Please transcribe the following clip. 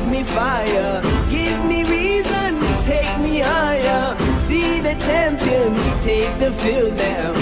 me fire, give me reason, take me higher. See the champions take the field now.